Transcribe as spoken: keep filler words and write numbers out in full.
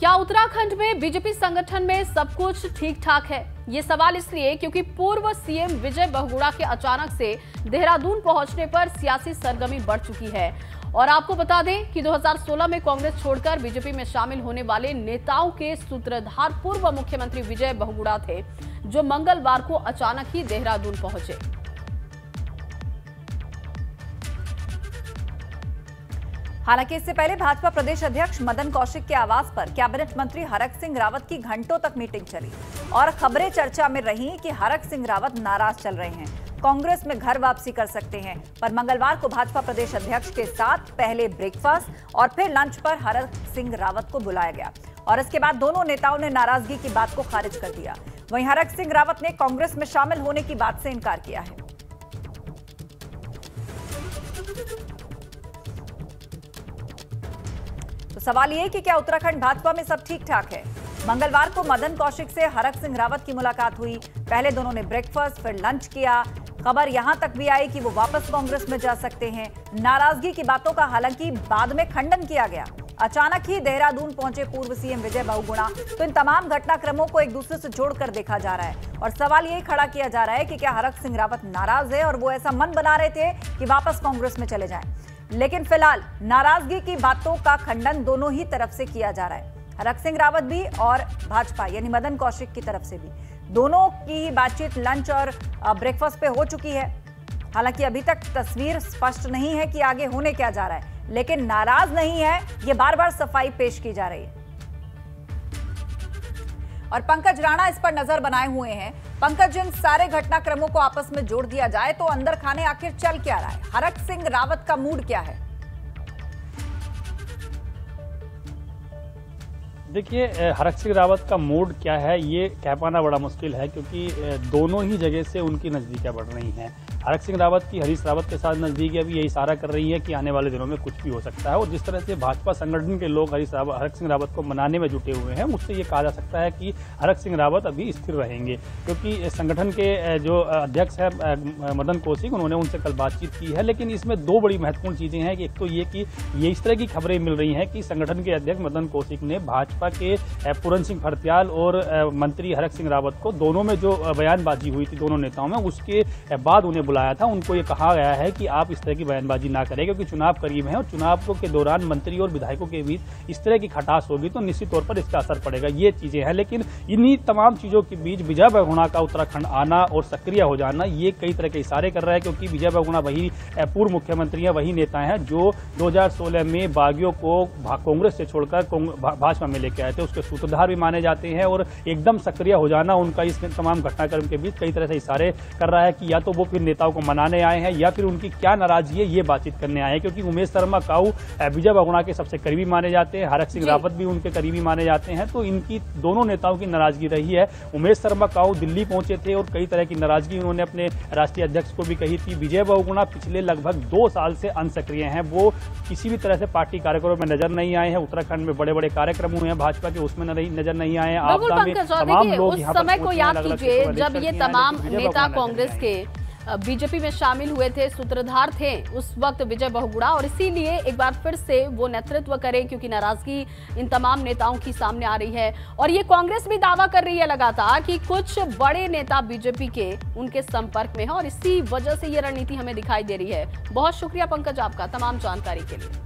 क्या उत्तराखंड में बीजेपी संगठन में सब कुछ ठीक ठाक है? ये सवाल इसलिए क्योंकि पूर्व सीएम विजय बहुगुणा के अचानक से देहरादून पहुंचने पर सियासी सरगर्मी बढ़ चुकी है। और आपको बता दें कि दो हज़ार सोलह में कांग्रेस छोड़कर बीजेपी में शामिल होने वाले नेताओं के सूत्रधार पूर्व मुख्यमंत्री विजय बहुगुणा थे, जो मंगलवार को अचानक ही देहरादून पहुंचे। हालांकि इससे पहले भाजपा प्रदेश अध्यक्ष मदन कौशिक के आवास पर कैबिनेट मंत्री हरक सिंह रावत की घंटों तक मीटिंग चली और खबरें चर्चा में रही कि हरक सिंह रावत नाराज चल रहे हैं, कांग्रेस में घर वापसी कर सकते हैं। पर मंगलवार को भाजपा प्रदेश अध्यक्ष के साथ पहले ब्रेकफास्ट और फिर लंच पर हरक सिंह रावत को बुलाया गया और इसके बाद दोनों नेताओं ने नाराजगी की बात को खारिज कर दिया। वहीं हरक सिंह रावत ने कांग्रेस में शामिल होने की बात से इनकार किया है। तो सवाल ये कि क्या उत्तराखंड भाजपा में सब ठीक ठाक है? मंगलवार को मदन कौशिक से हरक सिंह रावत की मुलाकात हुई। पहले दोनों ने ब्रेकफास्ट फिर लंच किया। खबर यहां तक भी आई कि वो वापस कांग्रेस में जा सकते हैं। नाराजगी की बातों का हालांकि बाद में खंडन किया गया। अचानक ही देहरादून पहुंचे पूर्व सीएम विजय बहुगुणा, तो इन तमाम घटनाक्रमों को एक दूसरे से जोड़कर देखा जा रहा है और सवाल यही खड़ा किया जा रहा है कि क्या हरक सिंह रावत नाराज है और वो ऐसा मन बना रहे थे कि वापस कांग्रेस में चले जाएं। लेकिन फिलहाल नाराजगी की बातों का खंडन दोनों ही तरफ से किया जा रहा है, हरक सिंह रावत भी और भाजपा यानी मदन कौशिक की तरफ से भी। दोनों की बातचीत लंच और ब्रेकफास्ट पे हो चुकी है। हालांकि अभी तक तस्वीर स्पष्ट नहीं है कि आगे होने क्या जा रहा है, लेकिन नाराज नहीं है, ये बार बार सफाई पेश की जा रही है। और पंकज राणा इस पर नजर बनाए हुए हैं। पंकज, इन सारे घटनाक्रमों को आपस में जोड़ दिया जाए तो अंदर खाने आखिर चल क्या रहा है? हरक सिंह रावत का मूड क्या है? देखिए, हरक सिंह रावत का मूड क्या है ये कह पाना बड़ा मुश्किल है, क्योंकि दोनों ही जगह से उनकी नज़दीकियाँ बढ़ रही हैं। हरक सिंह रावत की हरीश रावत के साथ नज़दीकियाँ भी यही इशारा कर रही है कि आने वाले दिनों में कुछ भी हो सकता है। और जिस तरह से भाजपा संगठन के लोग हरीश रावत हरक सिंह रावत को मनाने में जुटे हुए हैं, उससे ये कहा जा सकता है कि हरक सिंह रावत अभी स्थिर रहेंगे, क्योंकि संगठन के जो अध्यक्ष है मदन कौशिक, उन्होंने उनसे कल बातचीत की है। लेकिन इसमें दो बड़ी महत्वपूर्ण चीज़ें हैं कि एक तो ये कि ये इस तरह की खबरें मिल रही हैं कि संगठन के अध्यक्ष मदन कौशिक ने भाजपा के पूरन सिंह फर्त्याल और मंत्री हरक सिंह रावत को दोनों में जो बयानबाजी हुई थी दोनों नेताओं में, उसके बाद उन्हें बुलाया था। उनको ये कहा गया है कि आप इस तरह की बयानबाजी ना करें, क्योंकि चुनाव करीब है और चुनाव के दौरान मंत्री और विधायकों के बीच इस तरह की खटास होगी तो निश्चित तौर पर इसका असर पड़ेगा। ये चीजें हैं, लेकिन इन्हीं तमाम चीजों के बीच विजय बहुगुणा का उत्तराखंड आना और सक्रिय हो जाना ये कई तरह के इशारे कर रहा है, क्योंकि विजय बहुगुणा वही पूर्व मुख्यमंत्री हैं, वही नेता हैं जो दो हजार सोलह में बागियों को कांग्रेस से छोड़कर भाजपा में लेके आए थे। उसके सूत्रधार भी माने जाते हैं और एकदम सक्रिय हो जाना उनका इस तमाम घटनाक्रम के बीच कई तरह से इशारे कर रहा है कि या तो वो फिर नेताओं को मनाने आए हैं या फिर उनकी क्या नाराजगी है ये बातचीत करने आए हैं। क्योंकि उमेश शर्मा काऊ विजय बहुगुणा के सबसे करीबी माने जाते हैं, हरक सिंह रावत भी उनके करीबी माने जाते हैं, तो इनकी दोनों नेताओं की नाराजगी रही है। उमेश शर्मा काऊ दिल्ली पहुंचे थे और कई तरह की नाराजगी उन्होंने अपने राष्ट्रीय अध्यक्ष को भी कही थी। विजय बहुगुणा पिछले लगभग दो साल से अनसक्रिय हैं, वो किसी भी तरह से पार्टी कार्यक्रमों में नजर नहीं आए हैं। उत्तराखंड में बड़े बड़े कार्यक्रम हुए हैं भाजपा के, उसमें नजर नहीं आए हैं। आपदा में तमाम लोग उस समय को याद कीजिए जब ये तमाम नेता कांग्रेस के बीजेपी में शामिल हुए थे, सूत्रधार थे उस वक्त विजय बहुगुणा, और इसीलिए एक बार फिर से वो नेतृत्व करें, क्योंकि नाराजगी इन तमाम नेताओं की सामने आ रही है। और ये कांग्रेस भी दावा कर रही है लगातार कि कुछ बड़े नेता बीजेपी के उनके संपर्क में हैं और इसी वजह से ये रणनीति हमें दिखाई दे रही है। बहुत शुक्रिया पंकज आपका तमाम जानकारी के लिए।